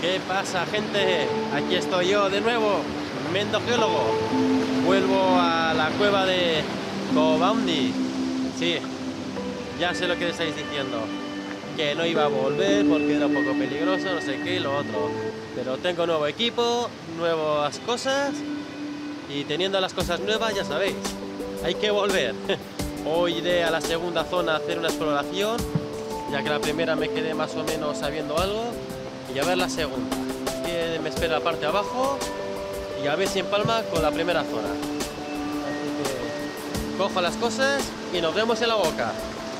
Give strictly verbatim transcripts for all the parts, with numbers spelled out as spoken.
¿Qué pasa, gente? Aquí estoy yo de nuevo, Mendo Geólogo. Vuelvo a la cueva de Cobaundi. Sí, ya sé lo que estáis diciendo, que no iba a volver porque era un poco peligroso, no sé qué y lo otro. Pero tengo nuevo equipo, nuevas cosas, y teniendo las cosas nuevas, ya sabéis, hay que volver. Hoy iré a la segunda zona a hacer una exploración, ya que la primera me quedé más o menos sabiendo algo, y a ver la segunda. Que me espera la parte de abajo y a ver si empalma con la primera zona. Así que cojo las cosas y nos vemos en la boca.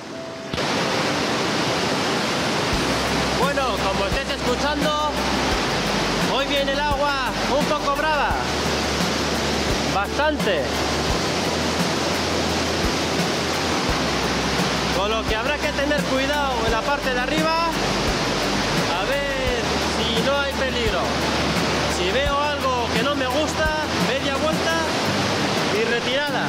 Bueno, como estáis escuchando, hoy viene el agua un poco brava, bastante, con lo que habrá que tener cuidado en la parte de arriba, a ver si no hay peligro. Si veo algo que no me gusta, media vuelta y retirada.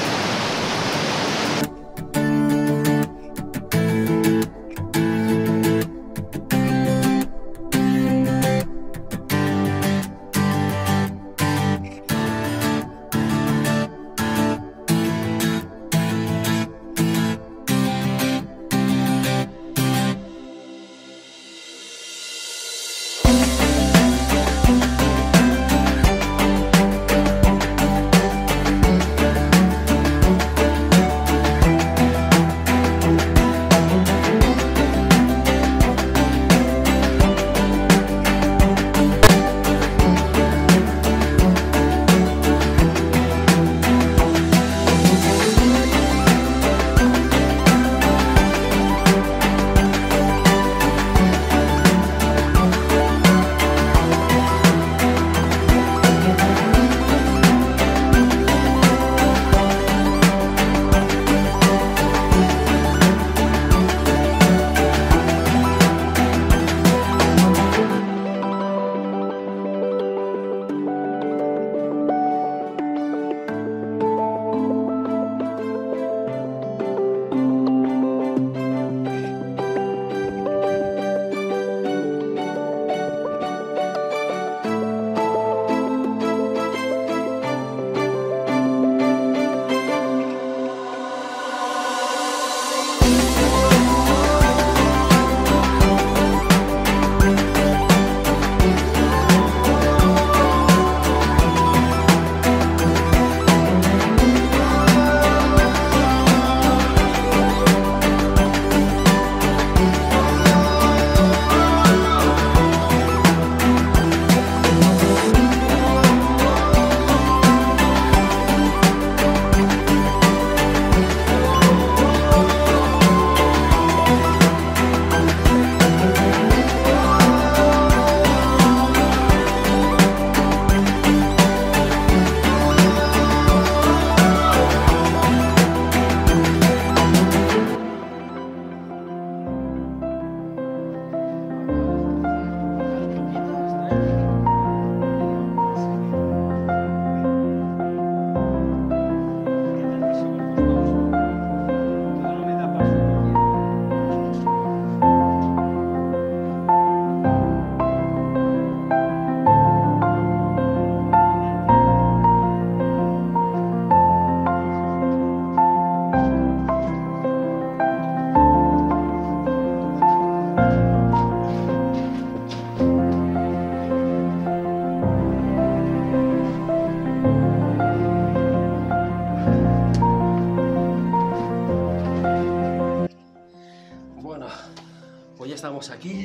Estamos aquí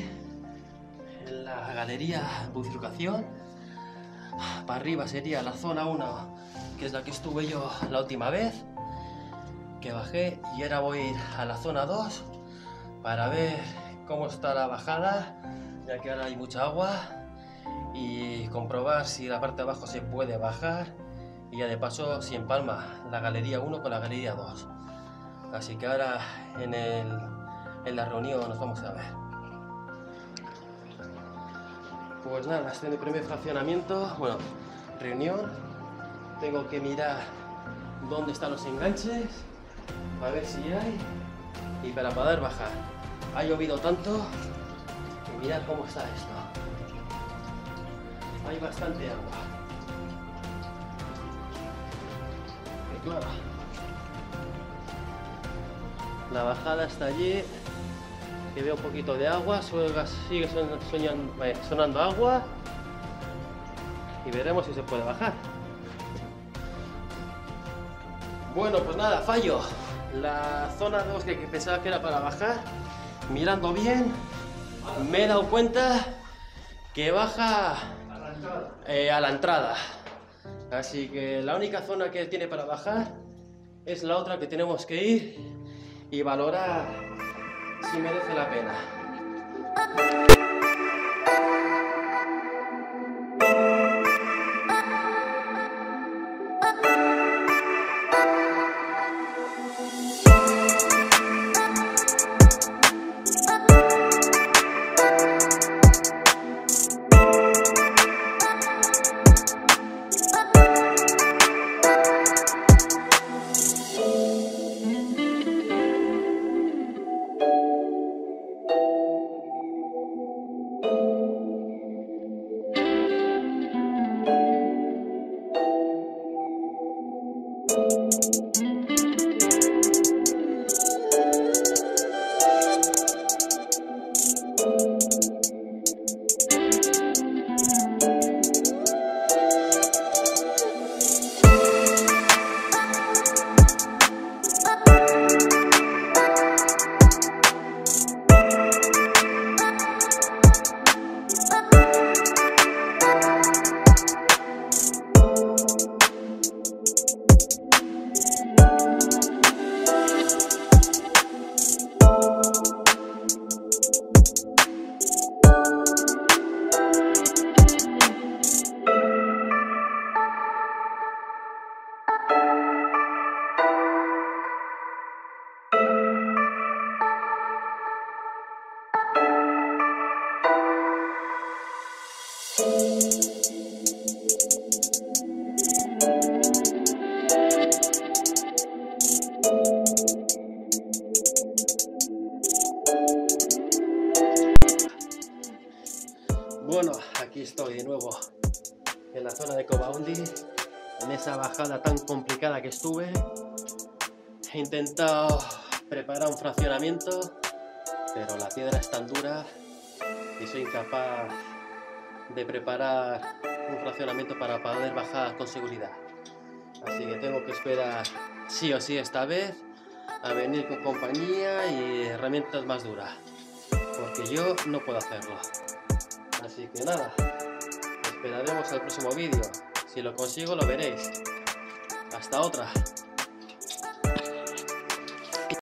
en la galería bifurcación. Para arriba sería la zona uno, que es la que estuve yo la última vez que bajé, y ahora voy a ir a la zona dos para ver cómo está la bajada, ya que ahora hay mucha agua, y comprobar si la parte de abajo se puede bajar, y ya de paso si empalma la galería uno con la galería dos. Así que ahora en, el, en la reunión nos vamos a ver. Pues nada, este es mi primer fraccionamiento, bueno, reunión. Tengo que mirar dónde están los enganches, a ver si hay, y para poder bajar. Ha llovido tanto, y mirad cómo está esto. hay bastante agua. Y claro, la bajada está allí, que veo un poquito de agua, sigue sonando agua y veremos si se puede bajar. Bueno, pues nada, fallo. La zona de bosque que pensaba que era para bajar, mirando bien, me he dado cuenta que baja eh, a la entrada. Así que la única zona que tiene para bajar es la otra que tenemos que ir y valorar si merece la pena. Bueno, aquí estoy de nuevo en la zona de Cobaundi, en esa bajada tan complicada que estuve. He intentado preparar un fraccionamiento, pero la piedra es tan dura y soy incapaz de preparar un fraccionamiento para poder bajar con seguridad. Así que tengo que esperar sí o sí esta vez a venir con compañía y herramientas más duras, porque yo no puedo hacerlo. Así que nada, esperaremos al próximo vídeo. Si lo consigo lo veréis. Hasta otra.